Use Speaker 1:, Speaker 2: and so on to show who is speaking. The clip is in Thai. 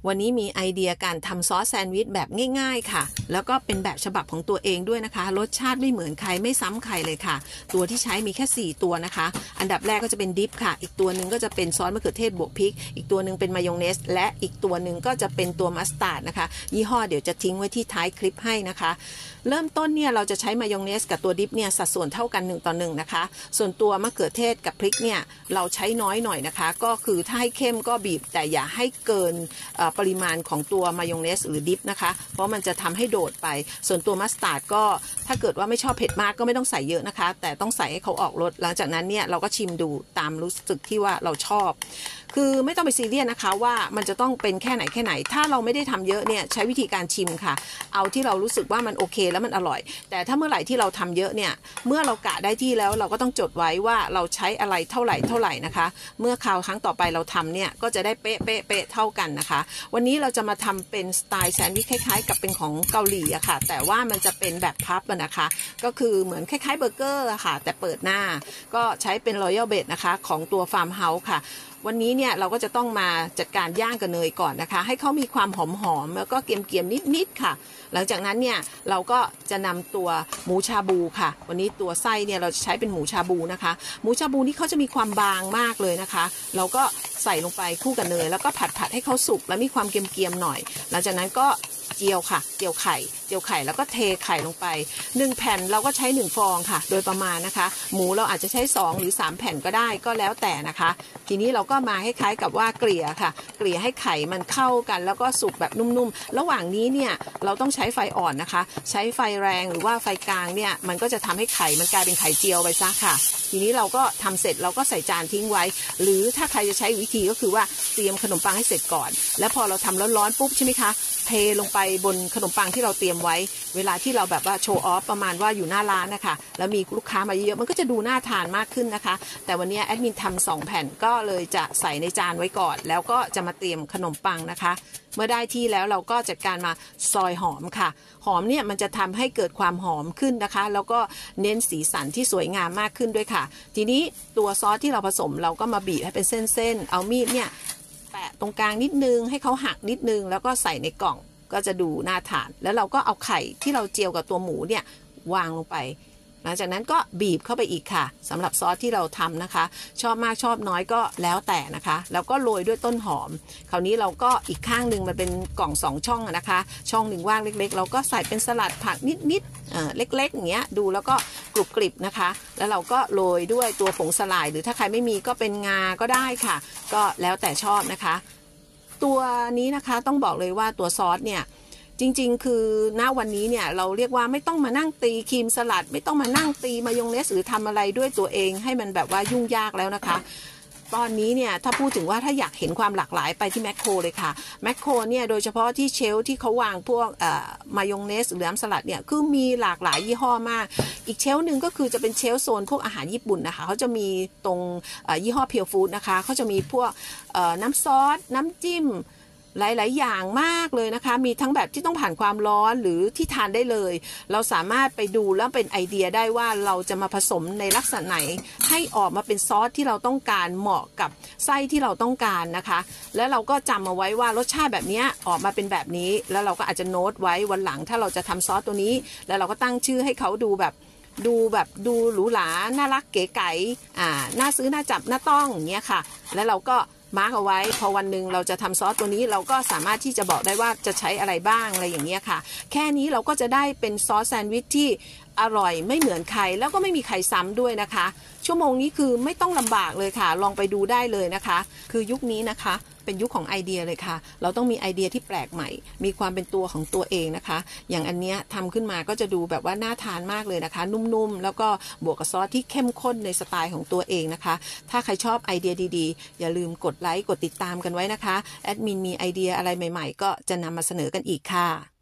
Speaker 1: วันนี้มีไอเดียการทำซอสแซนด์วิชแบบง่ายๆค่ะแล้วก็เป็นแบบฉบับของตัวเองด้วยนะคะรสชาติไม่เหมือนใครไม่ซ้ำใครเลยค่ะตัวที่ใช้มีแค่4ตัวนะคะอันดับแรกก็จะเป็นดิปค่ะอีกตัวหนึ่งก็จะเป็นซอสมะเขือเทศบวกพริกอีกตัวหนึ่งเป็นมายองเนสและอีกตัวหนึ่งก็จะเป็นตัวมัสตาร์ดนะคะยี่ห้อเดี๋ยวจะทิ้งไว้ที่ท้ายคลิปให้นะคะเริ่มต้นเนี่ยเราจะใช้มายองเนสกับตัวดิปเนี่ยสัดส่วนเท่ากัน1:1นะคะส่วนตัวมะเขือเทศกับพริกเนี่ยเราใช้น้อยหน่อยนะคะก็คือถ้าให้เข้มก็บีบแต่อย่าให้เกินปริมาณของตัวมายองเนสหรือดิปนะคะเพราะมันจะทำให้โดดไปส่วนตัวมัสตาร์ดก็ถ้าเกิดว่าไม่ชอบเผ็ดมากก็ไม่ต้องใส่เยอะนะคะแต่ต้องใส่ให้เขาออกรสหลังจากนั้นเนี่ยเราก็ชิมดูตามรู้สึกที่ว่าเราชอบคือไม่ต้องไปซีเรียสนะคะว่ามันจะต้องเป็นแค่ไหนถ้าเราไม่ได้ทำเยอะเนี่ยใช้วิธีการชิมค่ะเอาที่เรารู้สึกว่ามันโอเคแล้วมันอร่อยแต่ถ้าเมื่อไหร่ที่เราทำเยอะเนี่ยเมื่อเรากะได้ที่แล้วเราก็ต้องจดไว้ว่าเราใช้อะไรเท่าไหร่นะคะเมื่อคราวครั้งต่อไปเราทำเนี่ยก็จะได้เป๊ะเท่ากันนะคะวันนี้เราจะมาทำเป็นสไตล์แซนด์วิชคล้ายๆกับเป็นของเกาหลีอะค่ะแต่ว่ามันจะเป็นแบบพับนะคะก็คือเหมือนคล้ายๆเบอร์เกอร์ค่ะแต่เปิดหน้าก็ใช้เป็นรอยัลเบดนะคะของตัวฟาร์มเฮาส์ค่ะวันนี้เนี่ยเราก็จะต้องมาจัดการย่างกับเนยก่อนนะคะให้เขามีความหอมแล้วก็เกรียมนิดค่ะหลังจากนั้นเนี่ยเราก็จะนำตัวหมูชาบูค่ะวันนี้ตัวไส้เนี่ยเราจะใช้เป็นหมูชาบูนะคะหมูชาบูนี่เขาจะมีความบางมากเลยนะคะเราก็ใส่ลงไปคู่กับเนยแล้วก็ผัดให้เขาสุกแล้วมีความเกรียมหน่อยหลังจากนั้นก็เจียวค่ะเจียวไข่แล้วก็เทไข่ลงไป1แผ่นเราก็ใช้1ฟองค่ะโดยประมาณนะคะหมูเราอาจจะใช้2หรือ3แผ่นก็ได้ก็แล้วแต่นะคะทีนี้เราก็มาคล้ายๆกับว่าเกลี่ยค่ะเกลี่ยให้ไข่มันเข้ากันแล้วก็สุกแบบนุ่มๆระหว่างนี้เนี่ยเราต้องใช้ไฟอ่อนนะคะใช้ไฟแรงหรือว่าไฟกลางเนี่ยมันก็จะทำให้ไข่มันกลายเป็นไข่เจียวไปซะค่ะทีนี้เราก็ทำเสร็จเราก็ใส่จานทิ้งไว้หรือถ้าใครจะใช้วิธีก็คือว่าเตรียมขนมปังให้เสร็จก่อนแล้วพอเราทำร้อนๆปุ๊บใช่ไหมคะเทลงไปบนขนมปังที่เราเตรียมไว้เวลาที่เราแบบว่าโชว์ออฟประมาณว่าอยู่หน้าร้านนะคะแล้วมีลูกค้ามาเยอะๆมันก็จะดูน่าทานมากขึ้นนะคะแต่วันนี้แอดมินทำ2แผ่นก็เลยจะใส่ในจานไว้ก่อนแล้วก็จะมาเตรียมขนมปังนะคะเมื่อได้ที่แล้วเราก็จัดการมาซอยหอมค่ะหอมเนี่ยมันจะทำให้เกิดความหอมขึ้นนะคะแล้วก็เน้นสีสันที่สวยงามมากขึ้นด้วยค่ะทีนี้ตัวซอสที่เราผสมเราก็มาบีบให้เป็นเส้นๆเอามีดเนี่ยแปะตรงกลางนิดนึงให้เขาหักนิดนึงแล้วก็ใส่ในกล่องก็จะดูน่าทานแล้วเราก็เอาไข่ที่เราเจียวกับตัวหมูเนี่ยวางลงไปหลังจากนั้นก็บีบเข้าไปอีกค่ะสำหรับซอสที่เราทำนะคะชอบมากชอบน้อยก็แล้วแต่นะคะแล้วก็โรยด้วยต้นหอมคราวนี้เราก็อีกข้างหนึ่งมันเป็นกล่อง2ช่องนะคะช่องหนึ่งว่างเล็กๆเราก็ใส่เป็นสลัดผักนิดๆเล็กๆอย่างเงี้ยดูแล้วก็กรุบกริบนะคะแล้วเราก็โรยด้วยตัวผงสลายหรือถ้าใครไม่มีก็เป็นงาก็ได้ค่ะก็แล้วแต่ชอบนะคะตัวนี้นะคะต้องบอกเลยว่าตัวซอสเนี่ยจริงๆคือณวันนี้เนี่ยเราเรียกว่าไม่ต้องมานั่งตีครีมสลัดไม่ต้องมานั่งตีมายองเนสหรือทำอะไรด้วยตัวเองให้มันแบบว่ายุ่งยากแล้วนะคะตอนนี้เนี่ยถ้าพูดถึงว่าถ้าอยากเห็นความหลากหลายไปที่แมคโครเลยค่ะแมคโครเนี่ยโดยเฉพาะที่เชลฟ์ที่เขาวางพวกมายองเนสหรือน้ำสลัดเนี่ยคือมีหลากหลายยี่ห้อมากอีกเชลฟ์หนึ่งก็คือจะเป็นเชลฟ์โซนพวกอาหารญี่ปุ่นนะคะเขาจะมีตรงยี่ห้อเพียวฟู้ดนะคะเขาจะมีพวกน้ำซอสน้ำจิ้มหลายๆอย่างมากเลยนะคะมีทั้งแบบที่ต้องผ่านความร้อนหรือที่ทานได้เลยเราสามารถไปดูแล้วเป็นไอเดียได้ว่าเราจะมาผสมในลักษณะไหนให้ออกมาเป็นซอสที่เราต้องการเหมาะกับไส้ที่เราต้องการนะคะแล้วเราก็จำเอาไว้ว่ารสชาติแบบนี้ออกมาเป็นแบบนี้แล้วเราก็อาจจะโน้ตไว้วันหลังถ้าเราจะทำซอสตัวนี้แล้วเราก็ตั้งชื่อให้เขาดูหรูหราน่ารักเก๋ไก๋น่าซื้อน่าจับน่าต้องอย่างเงี้ยค่ะแล้วเราก็มาร์กเอาไว้พอวันหนึ่งเราจะทำซอสตัวนี้เราก็สามารถที่จะบอกได้ว่าจะใช้อะไรบ้างอะไรอย่างเงี้ยค่ะแค่นี้เราก็จะได้เป็นซอสแซนด์วิชที่อร่อยไม่เหมือนใครแล้วก็ไม่มีใครซ้ำด้วยนะคะชั่วโมงนี้คือไม่ต้องลำบากเลยค่ะลองไปดูได้เลยนะคะคือยุคนี้นะคะเป็นยุคของไอเดียเลยค่ะเราต้องมีไอเดียที่แปลกใหม่มีความเป็นตัวของตัวเองนะคะอย่างอันเนี้ยทำขึ้นมาก็จะดูแบบว่าน่าทานมากเลยนะคะนุ่มๆแล้วก็บวกกับซอสที่เข้มข้นในสไตล์ของตัวเองนะคะถ้าใครชอบไอเดียดีๆอย่าลืมกดไลค์กดติดตามกันไว้นะคะแอดมินมีไอเดียอะไรใหม่ๆก็จะนำมาเสนอกันอีกค่ะ